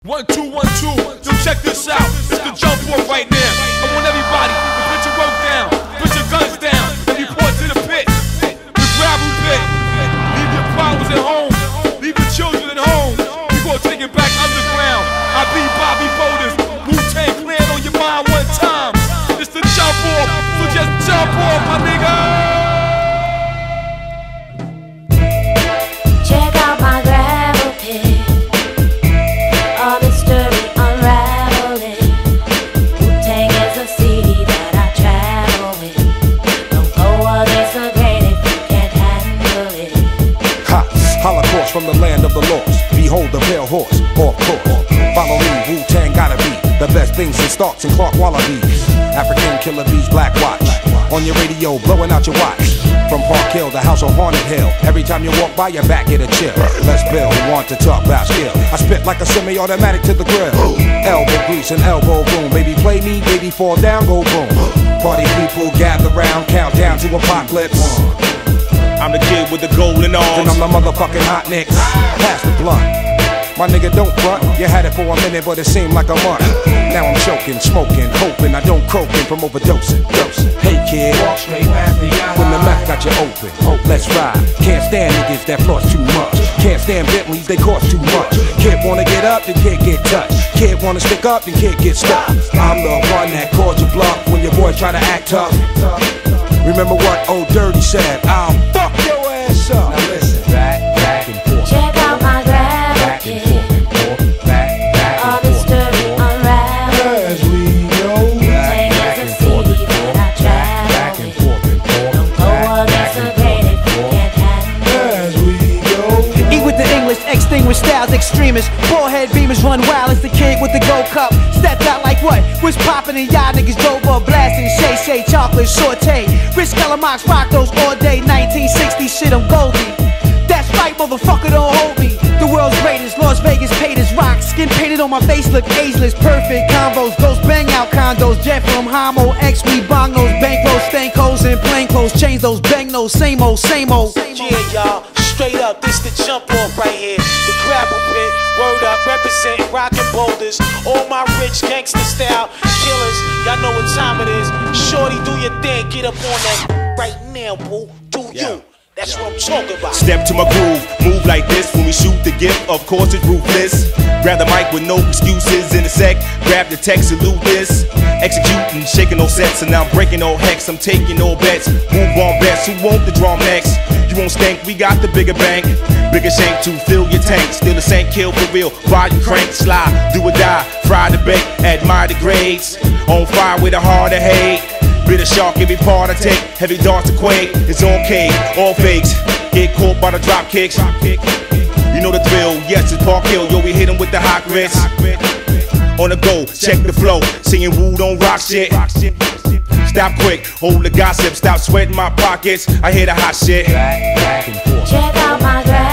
1, 2, 1, 2. Yo, check this out. It's the jump off right now. I want everybody to put your work down, put your guns down, and report to the pit, the gravel pit. Leave your problems at home, leave your children at home. We gonna take it back underground. I be Bobby Boulders, Wu-Tang Clan on your mind one time. It's the jump off, so just jump off, my nigga. Check out my gravel pit. All the story unraveling. Wu-Tang is a city that I travel with. Don't go against the grain if you can't handle it. Ha! Holocaust from the land of the lost. Behold the pale horse, off course. Follow me, Wu-Tang gotta be the best things in Starks and Clark Wallabies. African killer bees, Black Watch. On your radio, blowing out your watch. From Park Hill, the house on Haunted Hill. Every time you walk by, your back get a chill. Let's build, want to talk about skill. I spit like a semi-automatic to the grill. Elbow grease and elbow boom. Baby play me, baby fall down, go boom. Party people gather round, count down to apocalypse. I'm the kid with the golden arms. And I'm the motherfucking hot nicks. Pass the blunt. My nigga, don't front. You had it for a minute, but it seemed like a month. Now I'm choking, smoking, hoping I don't croaking from overdosing. Hey kid, walk straight past the eye. When the mouth got you open, let's ride. Can't stand niggas that floss too much. Can't stand Bentleys, they cost too much. Kid wanna get up, then kid get touched. Kid wanna stick up, then kid get stuck. I'm the one that called you bluff when your boy try to act tough. Remember what old Dirty said? I'll fuck your ass up. Now listen, back and forth. Check out my gravel pit. All the story unraveling. As we go, Wu-Tang is a city that I travel with. Don't go against the grain if you can't handle it. as we go. Eat with the English, extinguish styles, extremists. Bullhead beamers run wild as the kid with the gold cup. Stepped out like what? Was poppin' and y'all niggas drove up blasting. Shay, chocolate, saute. Rich Calamox rock those all day. 1960 shit, I'm Goldie. That's right, motherfucker, don't hold me. The world's greatest, Las Vegas paid as rock. Skin painted on my face, look ageless. Perfect combos, those bang out condos. Jet from Homo, X, we bong those. Bankrolls, stank hoes, and plain clothes. Change those bang those, same old, same old. Yeah, y'all, straight up, this the jump off right here. The gravel pit, word up, represent rockin' boulders. All my rich gangster style killers, y'all know what time it is. Shorty, do your thing, get up on that right now, boo. Do you? That's what I'm talking about. Step to my groove, move like this when we shoot the gift. Of course it's ruthless. Grab the mic with no excuses in a sec. Grab the text, salute this. Executing, shaking no sets, and now I'm breaking no hex. I'm taking no bets. Move on bets. Who want the drum next? You won't stink. We got the bigger bank, bigger shank to fill your tank. Still the same kill for real. While you crank, slide, do or die. Fry the bake, admire the grades. On fire with a heart of hate. Bitter shark, every part I take, heavy darts to quake. It's on cake, all fakes. Get caught by the drop kicks. You know the drill, yes, it's Park Hill. Yo, we hit him with the hot grits. On the go, check the flow. Singing Wu don't rock shit. Stop quick, hold the gossip. Stop sweating my pockets. I hear the hot shit. Check out my gravel